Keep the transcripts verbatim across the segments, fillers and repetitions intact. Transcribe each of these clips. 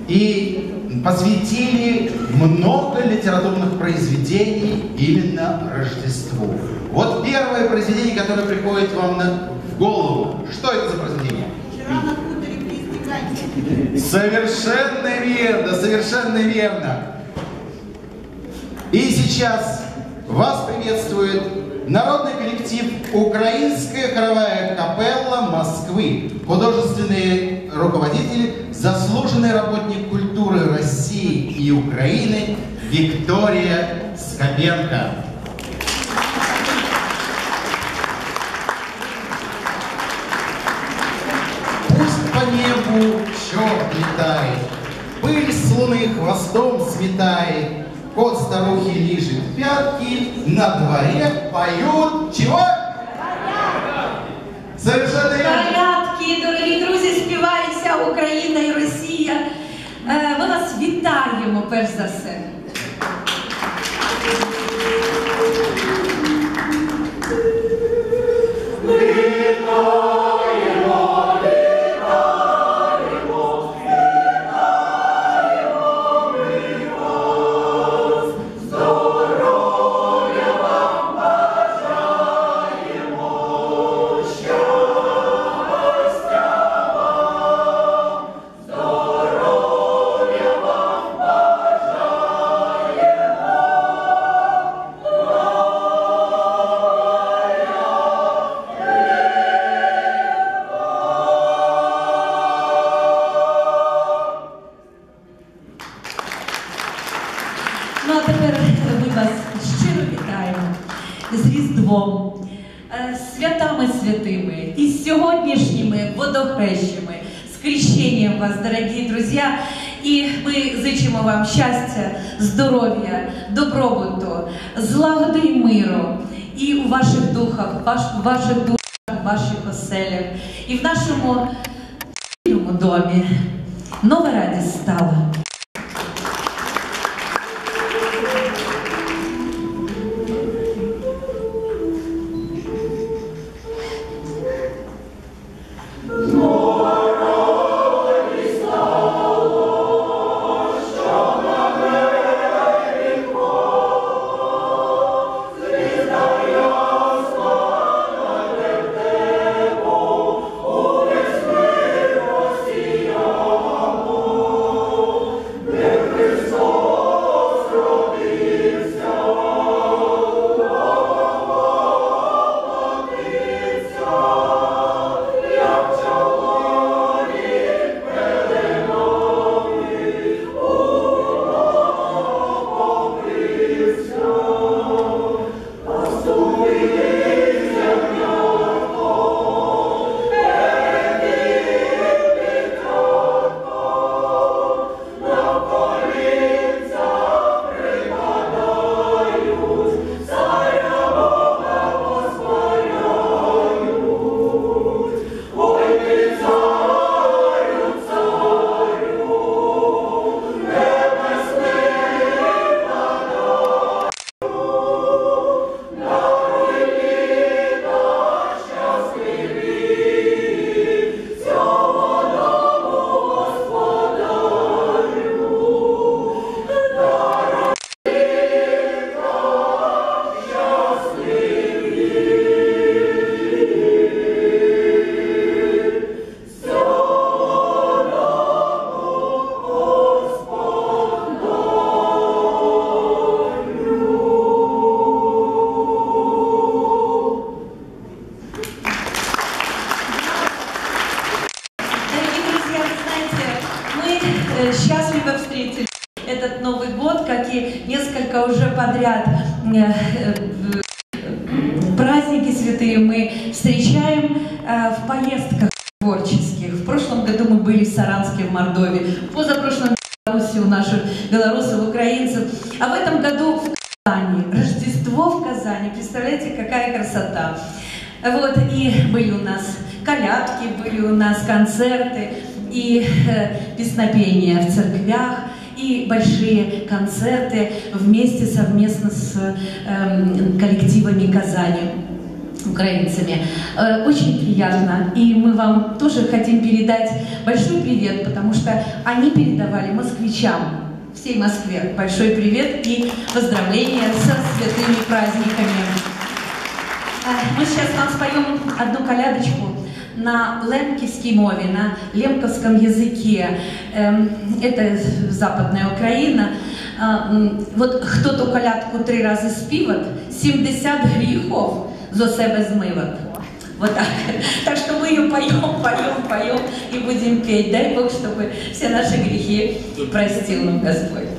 и посвятили много литературных произведений именно Рождеству. Вот первое произведение, которое приходит вам на, в голову. Что это за произведение? «Вчера на хуторе близ Диканьки». Совершенно верно, совершенно верно. И сейчас вас приветствует народный коллектив «Украинская хоровая капелла Москвы», художественные руководители, заслуженный работник культуры России и Украины Виктория Скобенко. Пусть по небу черт летает, пыль с луны хвостом сметает, кот старухи лижет пятки, на дворе поют чего? Совершенно верно. Колядки, дорогі друзі, співає вся Україна і Росія. Ми вас вітаємо, перш за все. Ну, а тепер ми вас щиро вітаємо з Різдвом, з святами святими і з сьогоднішніми водохрещами, з хрещенням вас, дорогі друзі. І ми зичимо вам щастя, здоров'я, добробуту, злагоди і миру і у ваших духах, ваш, в ваших душах, в ваших оселях. І в нашому домі нова радість стала. Счастливо встретили этот Новый год, как и несколько уже подряд праздники святые мы встречаем в поездках творческих. В прошлом году мы были в Саранске, в Мордовии, в позапрошлом в Беларуси у наших белорусов, украинцев, а в этом году в Казани. Рождество в Казани, представляете, какая красота. Вот, и были у нас колядки, были у нас концерты, и э, песнопения в церквях, и большие концерты вместе, совместно с э, коллективами Казани. украинцами. Э, Очень приятно. И мы вам тоже хотим передать большой привет, потому что они передавали москвичам, всей Москве большой привет и поздравления со святыми праздниками. Мы сейчас вам споем одну колядочку на лемківській мові, на лемковском языке. Это Западная Украина. Вот хто ту колядку три рази співать, сімдесят гріхов за себе змивать. Вот так. Так что мы ее поем, поем, поем и будем петь. Дай Бог, чтобы все наши грехи простил нам Господь.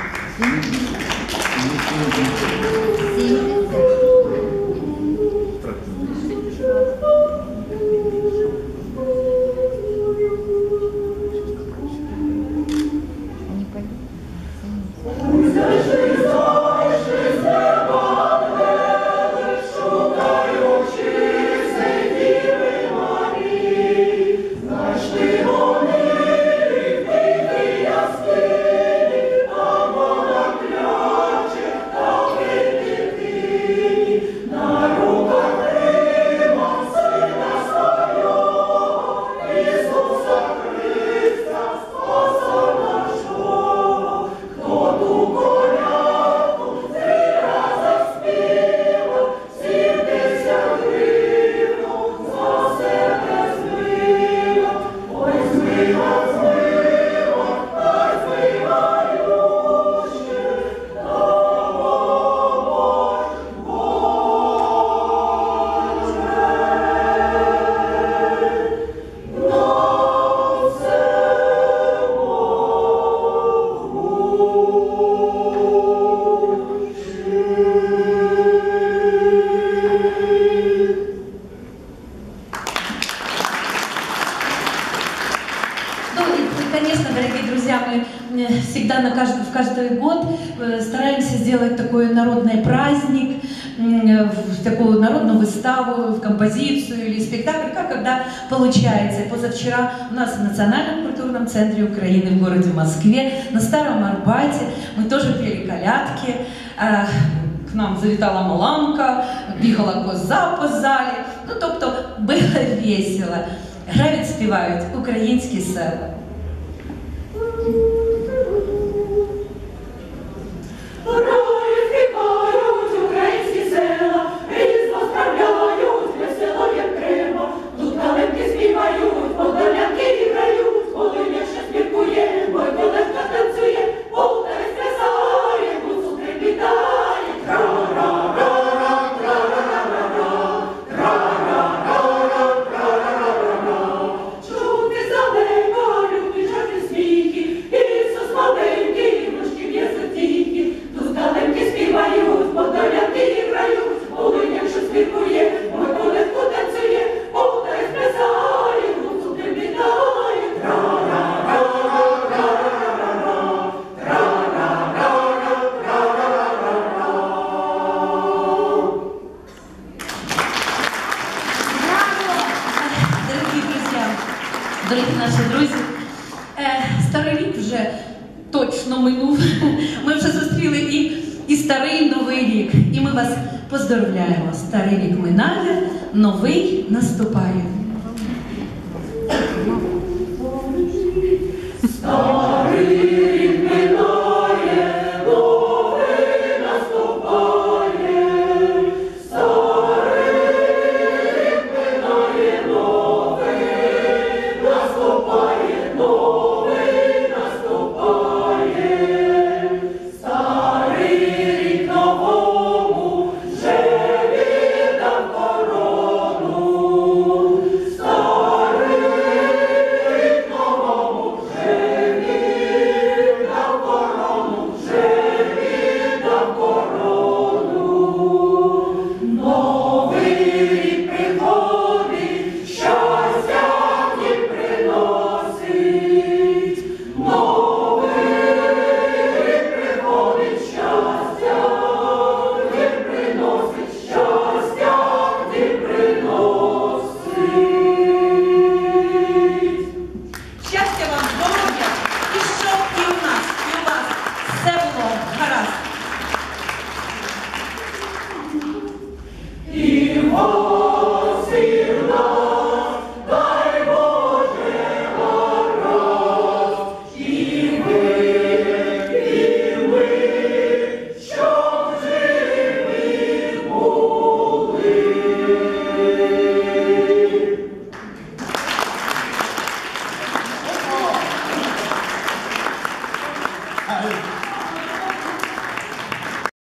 Всегда на каждый, в каждый год стараемся сделать такой народный праздник, такую народную выставу, композицию или спектакль, как когда получается. Позавчера у нас в Национальном культурном центре Украины в городе Москве, на Старом Арбате, мы тоже пели колядки. К нам завітала Маланка, бігала коза по залі. Ну, тобто, було весело. Грають, співають українські села. Дорогі наші друзі, старий рік вже точно минув. Ми вже зустріли і, і старий новий рік. І ми вас поздоровляємо. Старий рік минає, новий наступає.